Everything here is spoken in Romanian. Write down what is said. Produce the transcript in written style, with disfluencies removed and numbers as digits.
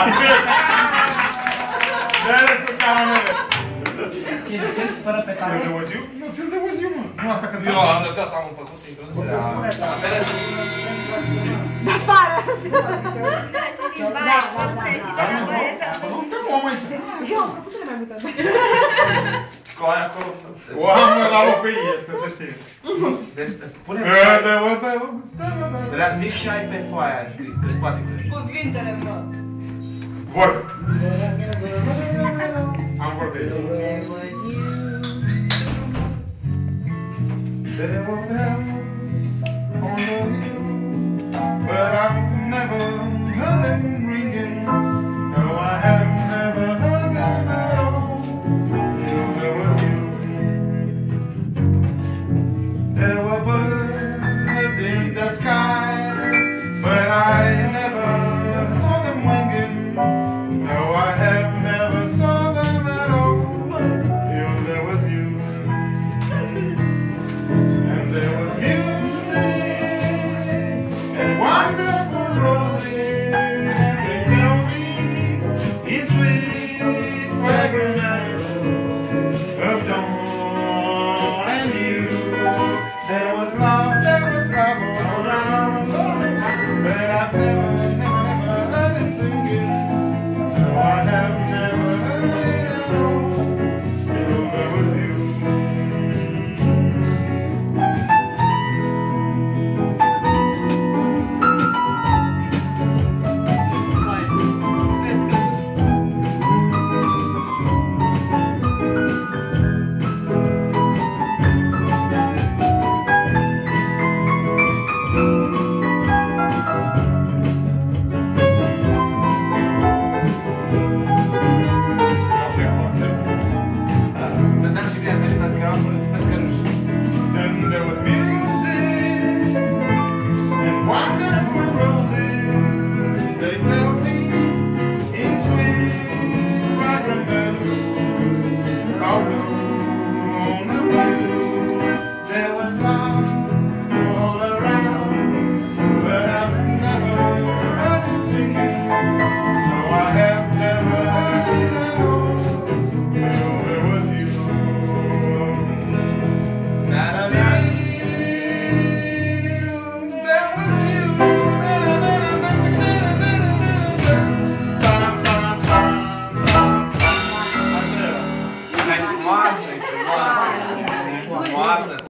De-aia sunt caramele. Ce simți fără petale? Till there was you? Nu, till there was you, mă. Nu asta cântă. Eu am lăsat să am făcut introducerea. De afară! Nu te om aici. Eu am făcut cele mai multe. Cu aia acolo. O am la locul ei, este, să știi. Deci, spune-mi zic ce ai pe foaia scris, că-ți poate crezi. Cuvintele, mă. Vorbe. Am vorbe aici. There were bells on the hill, but I've never heard them ringing. No, I have never heard them at all. Till there was you. There were birds in the sky, but I never saw them winging. No, I have never saw them at all. Till there was you. And there was music and wonderful roses and glowing in sweet fragrance of dawn and you. There was love all around, but I felt